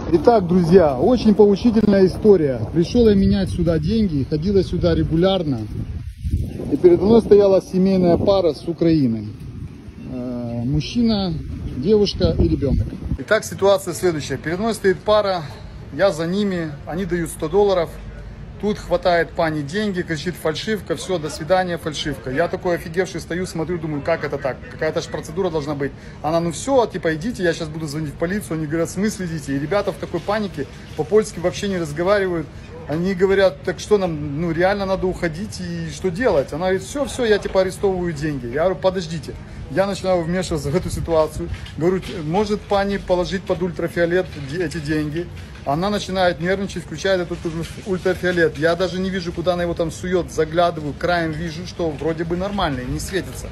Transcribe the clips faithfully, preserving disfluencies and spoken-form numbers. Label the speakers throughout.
Speaker 1: Итак, друзья, очень поучительная история. Пришел я менять сюда деньги, ходила сюда регулярно. И передо мной стояла семейная пара с Украины. Э, мужчина, девушка и ребенок. Итак, ситуация следующая. Передо мной стоит пара, я за ними, они дают сто долларов. Тут хватает пани деньги, кричит: фальшивка, все, до свидания, фальшивка. Я такой офигевший стою, смотрю, думаю, как это так? Какая-то же процедура должна быть. Она: ну все, типа идите, я сейчас буду звонить в полицию. Они говорят: в смысле идите? И ребята в такой панике, по-польски вообще не разговаривают. Они говорят: так что нам, ну реально надо уходить, и что делать? Она говорит: все, все, я типа арестовываю деньги. Я говорю: подождите. Я начинаю вмешиваться в эту ситуацию. Говорю: может пани положить под ультрафиолет эти деньги? Она начинает нервничать, включает этот ультрафиолет. Я даже не вижу, куда она его там сует. Заглядываю, краем вижу, что вроде бы нормально, не светится.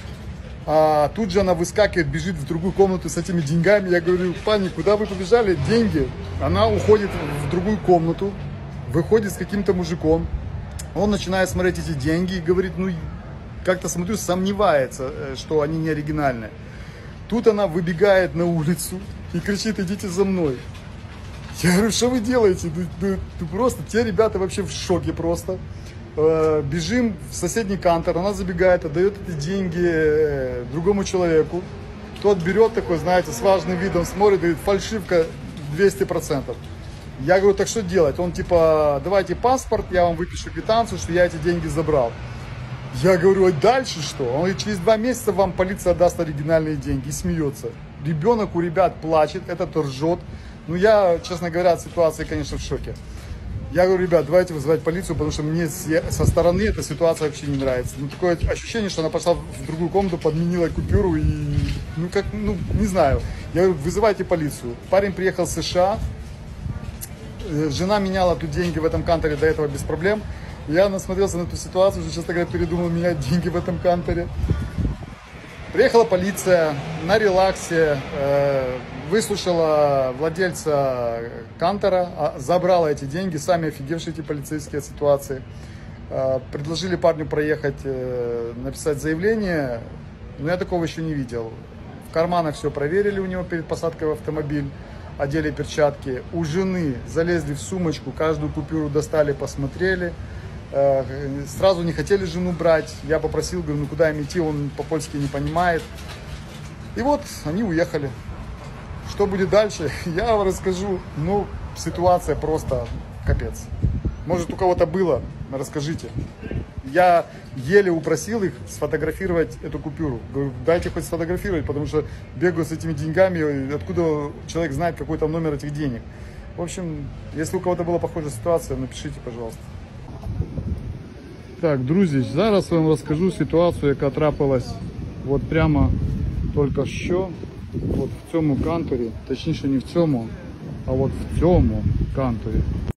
Speaker 1: А тут же она выскакивает, бежит в другую комнату с этими деньгами. Я говорю: пани, куда вы побежали? Деньги. Она уходит в другую комнату, выходит с каким-то мужиком. Он начинает смотреть эти деньги и говорит: ну, как-то смотрю, сомневается, что они не оригинальные. Тут она выбегает на улицу и кричит: идите за мной. Я говорю: что вы делаете? Ну, ну, ну, просто те ребята вообще в шоке просто. Э, бежим в соседний кантор, она забегает, отдает эти деньги другому человеку. Тот берет такой, знаете, с важным видом смотрит, говорит: фальшивка двести процентов. Я говорю: так что делать? Он типа: давайте паспорт, я вам выпишу квитанцию, что я эти деньги забрал. Я говорю: а дальше что? Он говорит: через два месяца вам полиция даст оригинальные деньги. И смеется. Ребенок у ребят плачет, этот ржет. Ну, я, честно говоря, от ситуации, конечно, в шоке. Я говорю: ребят, давайте вызывать полицию, потому что мне со стороны эта ситуация вообще не нравится. Ну, такое ощущение, что она пошла в другую комнату, подменила купюру и, ну, как, ну, не знаю. Я говорю: вызывайте полицию. Парень приехал с США. Жена меняла тут деньги в этом канторе до этого без проблем. Я насмотрелся на эту ситуацию, уже, честно говоря, передумал менять деньги в этом канторе. Приехала полиция на релаксе, э, выслушала владельца кантора, забрала эти деньги, сами офигевшие эти полицейские от ситуации. Э, предложили парню проехать, э, написать заявление, но я такого еще не видел. В карманах все проверили у него перед посадкой в автомобиль, одели перчатки. У жены залезли в сумочку, каждую купюру достали, посмотрели. Сразу не хотели жену брать. Я попросил, говорю: ну куда им идти, он по-польски не понимает. И вот они уехали. Что будет дальше, я вам расскажу. Ну, ситуация просто капец. Может, у кого-то было, расскажите. Я еле упросил их сфотографировать эту купюру. Говорю: дайте хоть сфотографировать, потому что бегаю с этими деньгами, откуда человек знает, какой там номер этих денег. В общем, если у кого-то была похожая ситуация, напишите, пожалуйста. Так, друзі, зараз вам розкажу ситуацію, яка трапилась от прямо тільки що, от в цьому канторі, точніше не в цьому, а от в цьому канторі.